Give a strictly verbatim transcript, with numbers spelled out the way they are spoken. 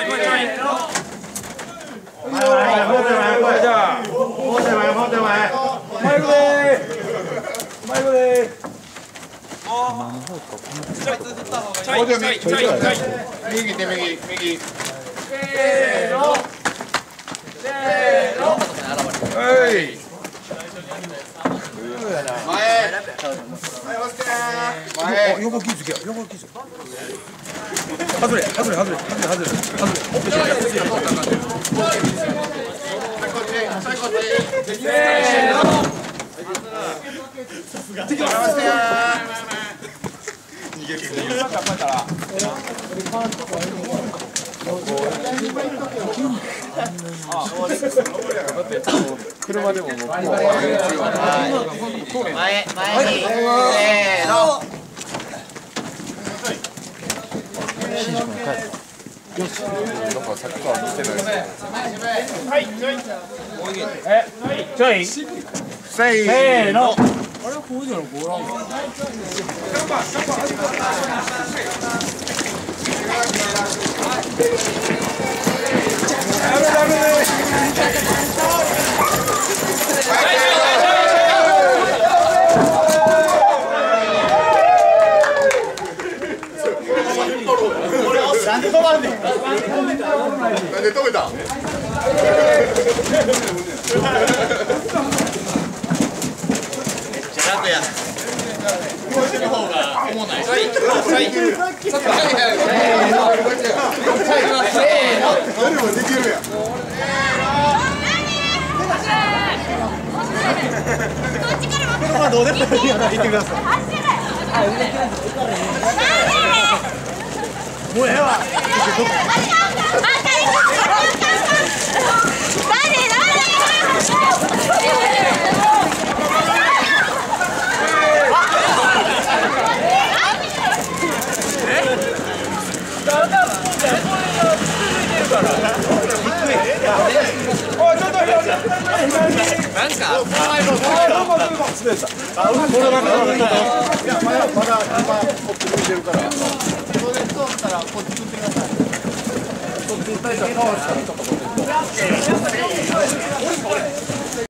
い来い来い。 前前もう手前もう手前もう手前もう手前。 前行くでー。前行くでー。 ちょいちょいちょいちょいちょい。 右手右右。 せーの。せーの。 はい。前。前。 横気づけよ。横気づけ。外れ外れ外れ外れ外れ外れ。せーの。車でももう前前にせーの。 なんかさっきから見てない。 はいちょい。 えちょいせーの。あれこうじゃのこうらんか。なんで止まんねん。なんで止めた。 楽や。こっちの方が重ない。 ちょいちょい。 誰もできるやん。 車どうでもいいやな言ってください。もうええわ。 なんか。 あ、これなんかちょっと。いやまだまだ今こっち向いてるから。それ通ったらこっち向いてください。そっちに対しては倒したらちょっとこっち。